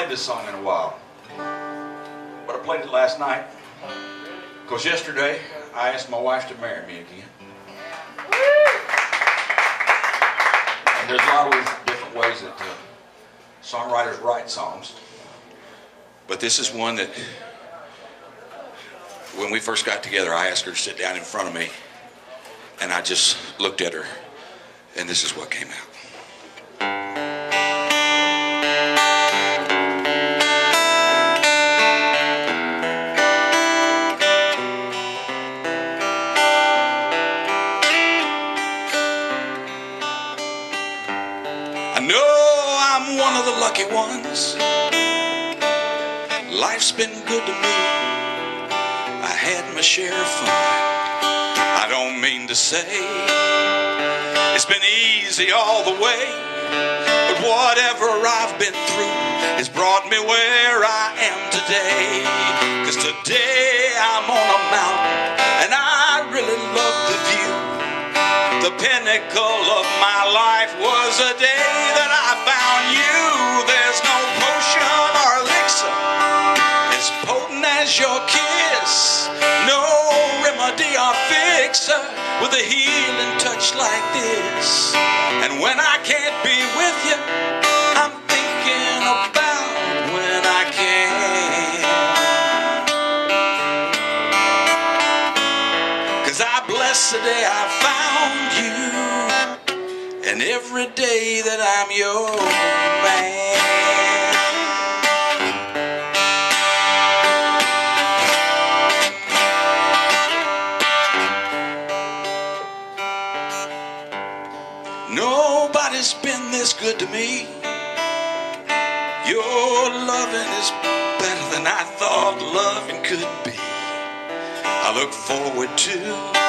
played this song in a while, but I played it last night because yesterday I asked my wife to marry me again. And there's a lot of different ways that songwriters write songs, but this is one that when we first got together, I asked her to sit down in front of me, and I just looked at her, and this is what came out. I know I'm one of the lucky ones. Life's been good to me. I had my share of fun. I don't mean to say it's been easy all the way, but whatever I've been through has brought me where I am today. 'Cause today I'm on a mountain and I really love the view. The pinnacle of my life was the day that I found you. There's no potion or elixir as potent as your kiss. No remedy or fixer with a healing touch like this. And when I can't be with you, I'm thinking about when I can. 'Cause I bless the day I found you, and every day that I'm your man. Nobody's been this good to me. Your loving is better than I thought loving could be. I look forward to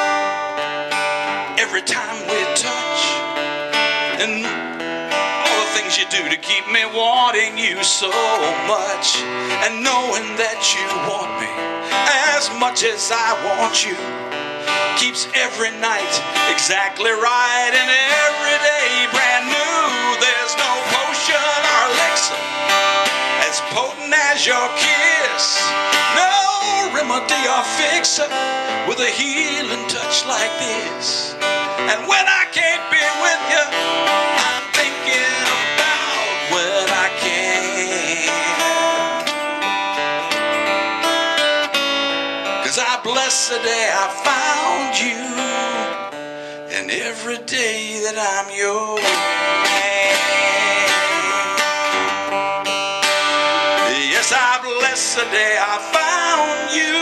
every time we touch, and all the things you do to keep me wanting you so much, and knowing that you want me as much as I want you keeps every night exactly right and every day brand new. There's no potion or elixir as potent as your kiss. No remedy or fixer with a healing touch like this. And when I can't be with you, I'm thinking about when I can. 'Cause I bless the day I found you, and every day that I'm your man. Yes, I bless the day I found you,